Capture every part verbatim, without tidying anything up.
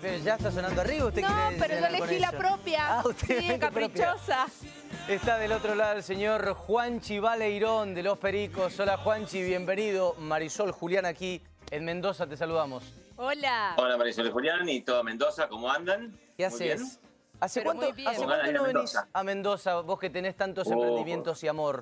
pero ya está sonando arriba. ¿Usted No, quiere pero yo cenar con elegí la eso? propia. Ah, usted Sí, elegí caprichosa. propia. Está del otro lado el señor Juanchi Baleirón de Los Pericos. Hola Juanchi, bienvenido. Marisol, Julián aquí en Mendoza, te saludamos. Hola. Hola Marisol y Julián y todo Mendoza, ¿cómo andan? ¿Qué Muy bien. haces? ¿Hace Pero cuánto, muy bien. ¿hace Con cuánto ganas de ir no a venís Mendoza. a Mendoza, vos que tenés tantos Oh. emprendimientos y amor?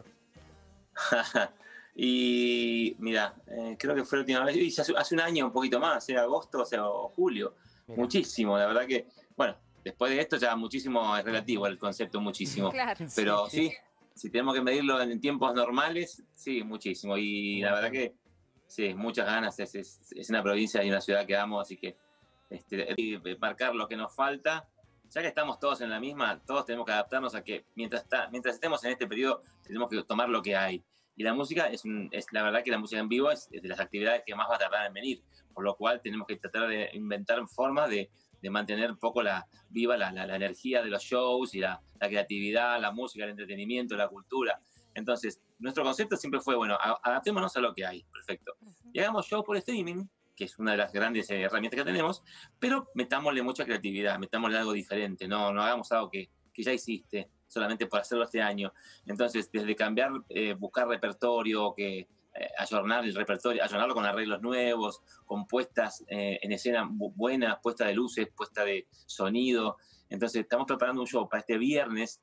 Y mira, eh, creo que fue la última vez, y hace, hace un año, un poquito más, ¿eh? Agosto, o sea, o julio. Mirá. Muchísimo, la verdad que, bueno, después de esto ya muchísimo es relativo el concepto muchísimo. Claro. Pero Sí. sí, si tenemos que medirlo en tiempos normales, sí, muchísimo. Y la verdad que, sí, muchas ganas, es, es, es una provincia y una ciudad que amo, así que este, y marcar lo que nos falta. Ya que estamos todos en la misma, todos tenemos que adaptarnos a que mientras, está, mientras estemos en este periodo tenemos que tomar lo que hay. Y la música, es, un, es la verdad que la música en vivo es, es de las actividades que más va a tardar en venir, por lo cual tenemos que tratar de inventar formas de, de mantener un poco la, viva la, la, la energía de los shows y la, la creatividad, la música, el entretenimiento, la cultura. Entonces, nuestro concepto siempre fue, bueno, adaptémonos a lo que hay, perfecto. Y hagamos shows por streaming, que es una de las grandes herramientas que tenemos, pero metámosle mucha creatividad, metámosle algo diferente, no, no hagamos algo que, que ya hiciste, solamente por hacerlo este año. Entonces, desde cambiar, eh, buscar repertorio, que eh, ayornar el repertorio, ayornarlo con arreglos nuevos, con puestas eh, en escena buenas, puesta de luces, puesta de sonido. Entonces, estamos preparando un show para este viernes,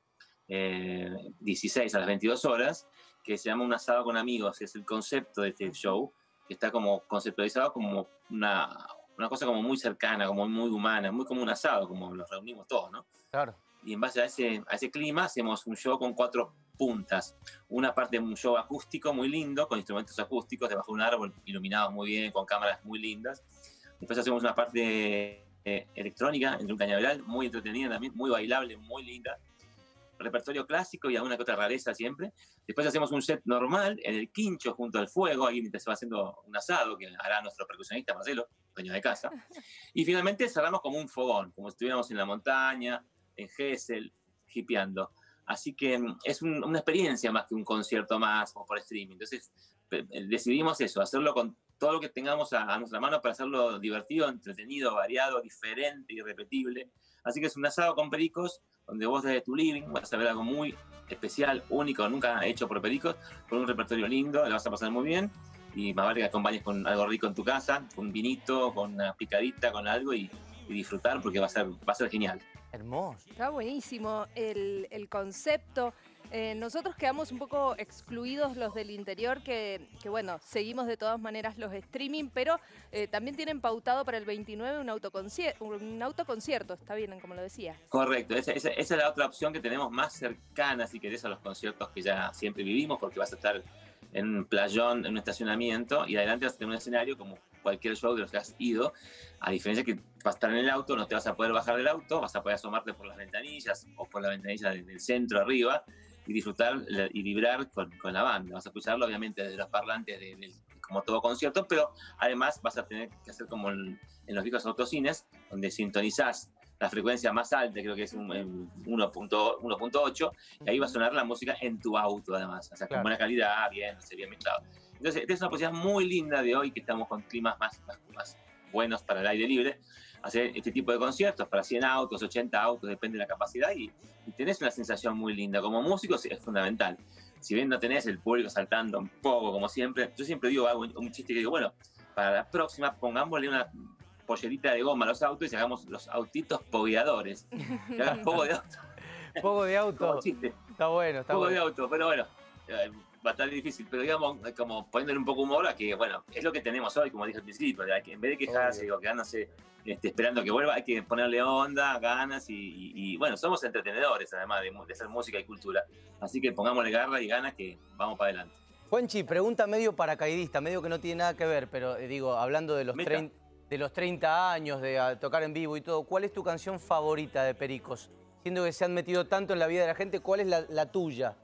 eh, dieciséis a las veintidós horas, que se llama Un asado con amigos, es el concepto de este show, que está como conceptualizado como una, una cosa como muy cercana, como muy humana, muy como un asado, como nos reunimos todos, ¿no? Claro. Y en base a ese, a ese clima hacemos un show con cuatro puntas. Una parte de un show acústico muy lindo, con instrumentos acústicos debajo de un árbol, iluminados muy bien, con cámaras muy lindas. Después hacemos una parte eh, electrónica, entre un cañaveral, muy entretenida también, muy bailable, muy linda. Repertorio clásico y alguna que otra rareza siempre. Después hacemos un set normal en el quincho junto al fuego, ahí mientras se va haciendo un asado que hará nuestro percusionista Marcelo, dueño de casa. Y finalmente cerramos como un fogón, como si estuviéramos en la montaña, en Gesell, hipeando. Así que es un, una experiencia más que un concierto más como por streaming. Entonces decidimos eso, hacerlo con todo lo que tengamos a, a nuestra mano para hacerlo divertido, entretenido, variado, diferente, irrepetible. Así que es un asado con pericos, donde vos desde tu living vas a ver algo muy especial, único, nunca hecho por pericos, con un repertorio lindo, la vas a pasar muy bien, y más vale que acompañes con algo rico en tu casa, con un vinito, con una picadita, con algo, y, y disfrutar, porque va a ser, va a ser genial. Hermoso. Está buenísimo el, el concepto. Eh, nosotros quedamos un poco excluidos los del interior, que, que bueno, seguimos de todas maneras los streaming, pero eh, también tienen pautado para el veintinueve un autoconcierto, un autoconcierto, está bien, como lo decía. Correcto, esa, esa, esa es la otra opción que tenemos más cercana, si querés, a los conciertos que ya siempre vivimos, porque vas a estar en un playón, en un estacionamiento, y adelante vas a tener un escenario como cualquier show de los que has ido, a diferencia que vas a estar en el auto, no te vas a poder bajar del auto, vas a poder asomarte por las ventanillas o por la ventanilla del centro arriba y disfrutar y vibrar con, con la banda. Vas a escucharlo obviamente desde los parlantes de, de, como todo concierto, pero además vas a tener que hacer como en, en los viejos autocines, donde sintonizás la frecuencia más alta, creo que es un uno punto ocho, y ahí va a sonar la música en tu auto además, o sea, con Claro. buena calidad, bien, se bien mezclado. Entonces, esta es una posibilidad muy linda de hoy, que estamos con climas más, más, más buenos para el aire libre, hacer este tipo de conciertos para cien autos, ochenta autos, depende de la capacidad, y, y tenés una sensación muy linda. Como músicos es fundamental. Si bien no tenés el público saltando un poco, como siempre, yo siempre digo algo, un chiste que digo, bueno, para la próxima pongámosle una pollerita de goma a los autos y hagamos los autitos pogueadores. Que hagas poco de auto. Poco de auto. Como chiste. Está bueno, está Poco bueno. de auto, pero bueno, eh, va a estar difícil, pero digamos, como poniéndole un poco humor a que, bueno, es lo que tenemos hoy, como dije al principio, de que en vez de quejarse o quedarse este, esperando que vuelva, hay que ponerle onda, ganas y, y, y bueno, somos entretenedores además de, de hacer música y cultura, así que pongámosle garra y ganas que vamos para adelante. Juanchi, pregunta medio paracaidista, medio que no tiene nada que ver, pero eh, digo, hablando de los, treinta, de los treinta años, de a, tocar en vivo y todo, ¿cuál es tu canción favorita de Pericos? Siendo que se han metido tanto en la vida de la gente, ¿cuál es la, la tuya?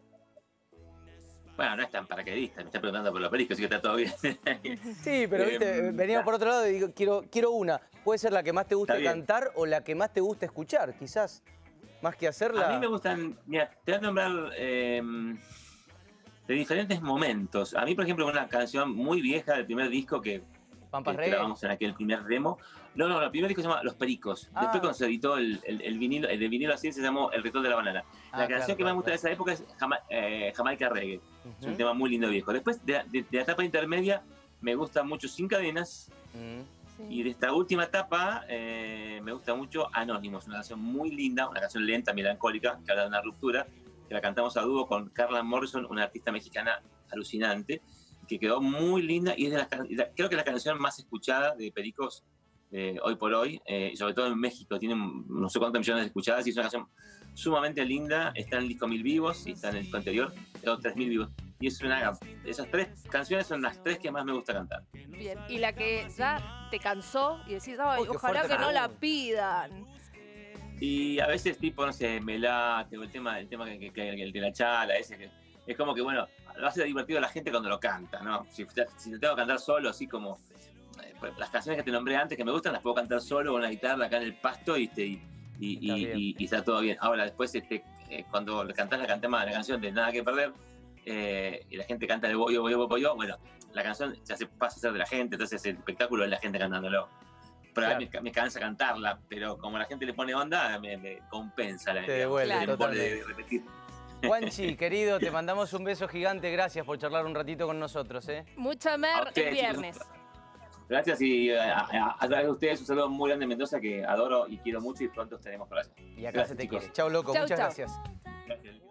Bueno, no es tan paracaidista, me está preguntando por los pericos, así que está todo bien. Sí, pero viste, eh, veníamos por otro lado y digo, quiero, quiero una. Puede ser la que más te guste cantar o la que más te guste escuchar, quizás. Más que hacerla. A mí me gustan, mira, te voy a nombrar eh, de diferentes momentos. A mí, por ejemplo, una canción muy vieja del primer disco que Pampas que Reggae. grabamos en aquel primer demo. No, no, el primer disco se llama Los Pericos. Ah. Después cuando se editó el, el, el vinilo, el de vinilo así se llamó El Ritual de la Banana. Ah, la claro, canción que claro, más me gusta claro. de esa época es Jama, eh, Jamaica Reggae. Uh-huh. Es un tema muy lindo viejo. Después de, de, de la etapa intermedia me gusta mucho Sin Cadenas. Uh-huh. Sí. Y de esta última etapa eh, me gusta mucho Anónimos, una canción muy linda, una canción lenta, melancólica, que habla de una ruptura, que la cantamos a dúo con Carla Morrison, una artista mexicana alucinante, que quedó muy linda y es de las, creo que es la canción más escuchada de Pericos eh, hoy por hoy, eh, sobre todo en México, tiene no sé cuántas millones de escuchadas y es una canción sumamente linda, está en el disco Mil Vivos y está en el disco anterior, tengo tres mil vivos. Y es una, esas tres canciones son las tres que más me gusta cantar. Bien, y la que ya te cansó y decís, ay, Uy, qué ojalá fuerte que no la pregunta. pidan. Y a veces, tipo, no sé, me late, o el tema, el tema que, que, que el de la chala, ese que es como que, bueno, lo hace divertido a la gente cuando lo canta, ¿no? Si, si lo tengo que cantar solo, así como eh, las canciones que te nombré antes que me gustan, las puedo cantar solo con la guitarra acá en el pasto y, este, y, y, y, y, y está todo bien. Ahora, después, este, eh, cuando le cantás la, cantamos, la canción de Nada que Perder, eh, y la gente canta el boyo, boyo, boyo, bueno, la canción ya se pasa a ser de la gente, entonces el espectáculo es la gente cantándolo. Pero Claro. a mí me, me cansa cantarla, pero como la gente le pone onda, me, me compensa la Te digamos, devuelve el embole totalmente. de repetir. Juanchi, querido, te mandamos un beso gigante. Gracias por charlar un ratito con nosotros, ¿eh? Mucha mer A ustedes, el viernes. chicos. Gracias y a, a, a través de ustedes un saludo muy grande de Mendoza que adoro y quiero mucho y pronto estaremos por allá. Y acá Gracias, se te chicos. quiere. Chau, loco. Chau, Muchas chau. gracias. Gracias.